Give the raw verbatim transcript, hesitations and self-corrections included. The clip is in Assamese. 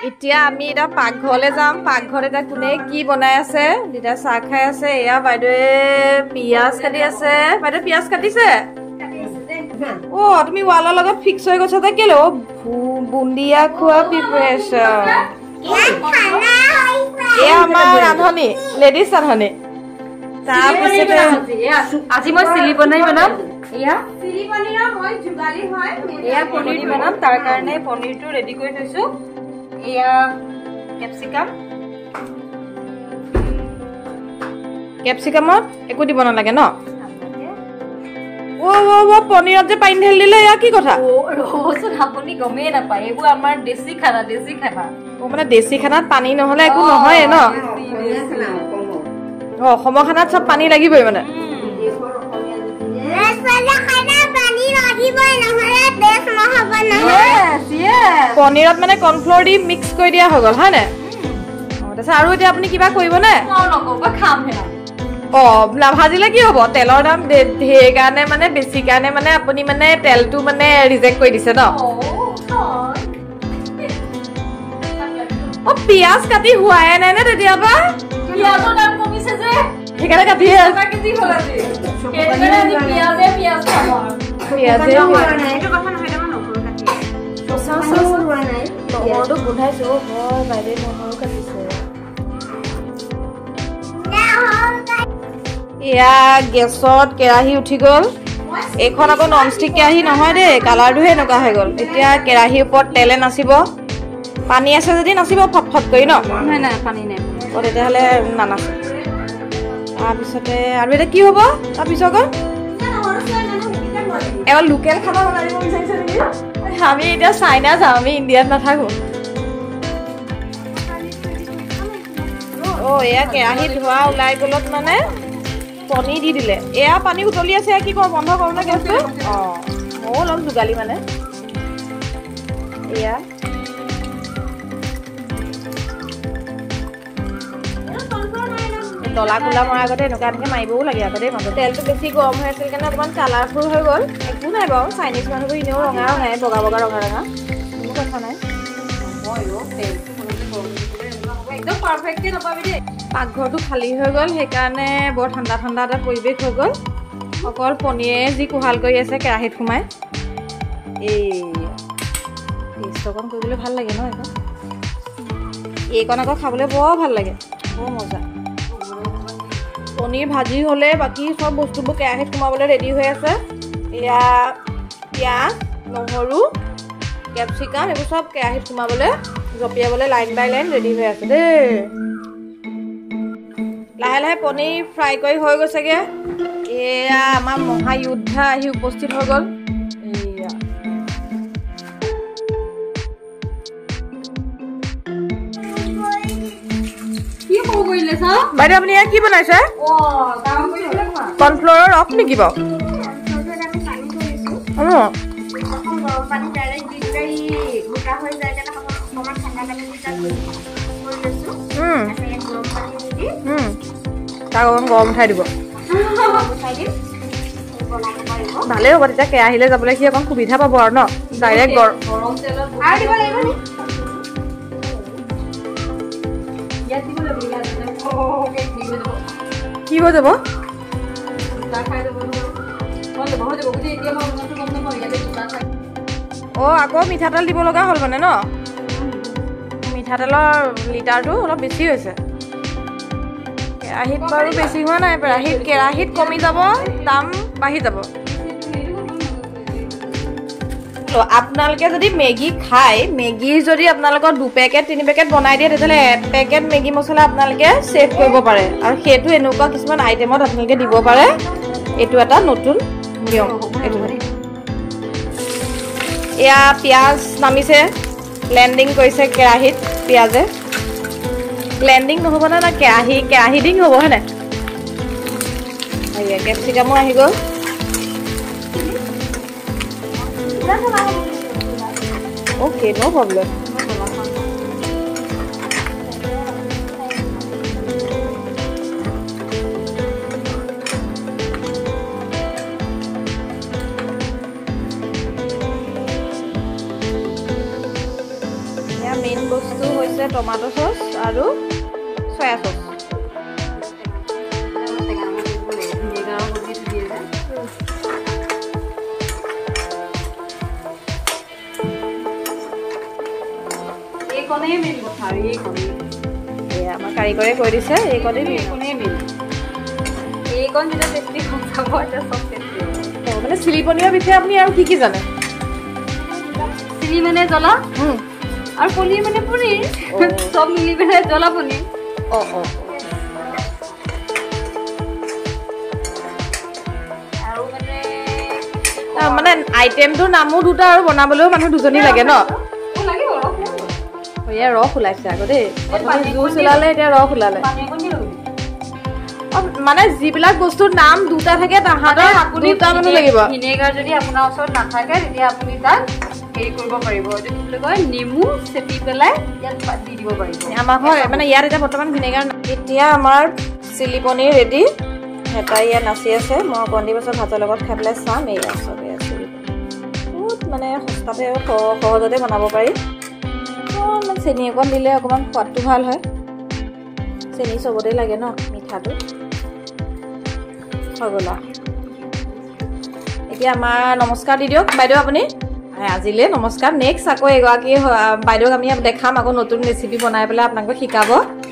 এতিয়া আমি এটা পাকঘৰলৈ যাম পাকঘৰত এটা কোনে কি বনাই আছে দিদা চাহ খাই আছে এয়া বাইদেৱে পিয়াজ কাটি আছে বাইদেউ পিয়াজ কাটিছে ও তুমি ওয়ালৰ লগত ফিক্স হৈ গৈছা কেলে বুন্দিয়া খোৱা প্ৰিপাৰেচন এয়া আমাৰ ৰান্ধনি লেডিজ ৰান্ধনি তাৰপিছতে আজি মই চিলি বনাই বনাম এয়া চিলি পনীৰৰ মই জুগালি হয় এয়া পনীৰ বনাম তাৰ কাৰণে পনীৰটো ৰেডি কৰি থৈছো এয়া ক্যাপসিকাম ক্যাপসিকামত একো দিব নালাগে ন ও ও ও পনীৰত যে পানী ঢেল দিলে এয়া কি কথা ও ৰহচোন আপুনি গমেই নাপায় এইবোৰ আমাৰ দেশী খানা দেশী খানা ও মানে দেশী খানাত পানী নহলে একো নহয় ন ও অসমৰ খানাত সব পানী লাগিবই মানে পনীৰত মানে কৰ্নফ্লোৰ দি মিক্স কৰি দিয়া হৈ গল হয় নে আৰু এতিয়া আপুনি কিবা কৰিব নে অ নাভাজিলে কি হ'ব তেলৰ দাম ধেৰ কাৰণে মানে বেছি কাৰণে মানে আপুনি মানে তেলটো মানে ৰিজেক্ট কৰি দিছে ন অ পিয়াজ কাটি হোৱাই নাই নে তেতিয়াবা পিয়াজৰ দাম কমিছে যে সেইকাৰণে কাটি এটা কেজি হ'ল আজি সেইকাৰণে আজি পিয়াজে পিয়াজ খাব পিয়াজে হোৱা নাই এইটো কথা নহয় ন নহৰু কাটি সঁচা সঁচা হোৱা নাই নহৰুটো গোন্ধাইছো হয় বাইদেউ নহৰু কাটিছে এয়া গেছত কেৰাহী উঠি গ'ল এইখন আকৌ নন ষ্টিক কেৰাহী নহয় দেই কালাৰটোহে এনেকুৱা হৈ গ'ল এতিয়া কেৰাহীৰ ওপৰত তেলে নাচিব পানী আছে যদি নাচিব ফটফট কৰি ন নাই নাই পানী নাই অ তেতিয়াহ'লে নানাচে তাৰপিছতে আৰু এটা কি হ'ব তাৰপিছত এবাৰ লোকেল খানা বনাই দিব বিচাৰিছে নেকি আমি এতিয়া চাইনা যাওঁ আমি ইণ্ডিয়াত নাথাকো অ এয়া কেৰাহী ধোৱা ওলাই গলত মানে পনী দি দিলে এয়া পানী উতলি আছে কি কৰো বন্ধ কৰো না গেছটো অ ময়ো ল'ম যোগালি মানে এয়া ডলা কোলা মৰাৰ আগতে এনেকুৱা এনেকৈ মাৰিবও লাগে আকৌ দেই মাজতে তেলটো বেছি গৰম হৈ আছিল কাৰণে অকণমান কালাৰফুল হৈ গ'ল একো নাই বাৰু চাইনিজ মানুহবোৰ এনেও ৰঙা ৰঙাই বগা বগা ৰঙা ৰঙা কোনো কথা নাই একদম পাৰফেক্টলি নাপাবি দেই পাকঘৰটো খালী হৈ গ'ল সেইকাৰণে বৰ ঠাণ্ডা ঠাণ্ডা এটা পৰিৱেশ হৈ গ'ল অকল পনীৰে যি কোহাল কৰি আছে কেৰাহীত সোমাই এই টেষ্ট অকণ কৰিবলৈ ভাল লাগে ন এইকণ এইকণ আকৌ খাবলৈ বৰ ভাল লাগে বৰ মজা পনীৰ ভাজি হ'লে বাকী চব বস্তুবোৰ কেৰাহীত সোমাবলৈ ৰেডি হৈ আছে এয়া পিঁয়াজ নহৰু কেপচিকাম এইবোৰ চব কেৰাহীত সোমাবলৈ জপিয়াবলৈ লাইন বাই লাইন ৰেডি হৈ আছে দেই লাহে লাহে পনীৰ ফ্ৰাই কৰি হৈ গৈছেগৈ এয়া আমাৰ মহাযোদ্ধা আহি উপস্থিত হৈ গ'ল এয়া বাইদেউ আপুনি কি বনাইছে কৰ্ণফ্ল'ৰৰ ৰস নেকি বাৰু তাক অকণ গৰম উঠাই দিব ভালেই হ'ব তেতিয়া কেৰাহীলৈ যাবলৈ সি অকণ সুবিধা পাব আৰু ন ডাইৰেক্ট গৰম কি হৈ যাব অ আকৌ মিঠাতেল দিব লগা হ'ল মানে ন মিঠাতেলৰ লিটাৰটো অলপ বেছি হৈছে কেৰাহীত বাৰু বেছি হোৱা নাই কেৰাহীত কেৰাহীত কমি যাব দাম বাঢ়ি যাব আপোনালোকে যদি মেগী খায় মেগীৰ যদি আপোনালোকৰ দুপেকেট তিনি পেকেট বনাই দিয়ে তেতিয়াহ'লে এপেকেট মেগী মছলা আপোনালোকে ছেভ কৰিব পাৰে আৰু সেইটো এনেকুৱা কিছুমান আইটেমত আপোনালোকে দিব পাৰে এইটো এটা নতুন নিয়ম এইটো এয়া পিঁয়াজ নামিছে লেণ্ডিং কৰিছে কেৰাহীত পিঁয়াজে লেণ্ডিং নহ'ব না কেৰাহী কেৰাহী ডিং হ'ব হয়নে এয়া কেপচিকামো আহি গ'ল Okay, no problem. Yeah, main bostu আছে টমাটো চচ আৰু সয়া চচ এই কোণে মেইন কথা আৰু এই কোণে এই আমাৰ কাৰিকৰে কৈ দিছে এই কোণে এই কোণে মেইন এই কোণ যেটা টেষ্টি খাব এটা সব টেষ্টি মানে চিলি পনীৰৰ বিষয়ে আপুনি আৰু কি কি জানে চিলি মানে জ্বলা আৰু পনীৰ মানে পনীৰ সব মিলি পেলাই জ্বলা পনীৰ অ অ আৰু মানে মানে আইটেমটোৰ নামো দুটা আৰু বনাবলৈও মানুহ দুজনী লাগে ন লাগে অলপ এয়া ৰস ওলাইছে আকৌ দেই প্ৰথমে জুচ ওলালে এতিয়া ৰস ওলালে মানে যিবিলাক বস্তুৰ নাম দুটা থাকে তাহাঁতৰ দুটা মানুহ লাগিব ভিনেগাৰ যদি আপোনাৰ ওচৰত নাথাকে তেতিয়া আপুনি তাত হেৰি কৰিব পাৰিব এইটো কি কয় নেমু চেপি পেলাই ইয়াত দি দিব পাৰিব আমাৰ ঘৰ মানে ইয়াত এতিয়া বৰ্তমান ভিনেগাৰ নাই এতিয়া আমাৰ চিলি পনীৰ ৰেডি এটা ইয়াত নাচি আছে মই অকণ দি পাছত ভাতৰ লগত খাই পেলাই চাম এয়া চবে আছে বহুত মানে সস্তাতে আৰু সহজতে বনাব পাৰি অকণমান চেনি অকণ দিলে অকণমান সোৱাদটো ভাল হয় চেনি চবতে লাগে ন মিঠাটো হৈ গ'ল এতিয়া আমাৰ নমস্কাৰ দি দিয়ক বাইদেউ আপুনি আজিলে নমস্কাৰ নেক্সট আকৌ এগৰাকী বাইদেউক আমি দেখাম আকৌ নতুন ৰেচিপি বনাই পেলাই আপোনালোকক শিকাব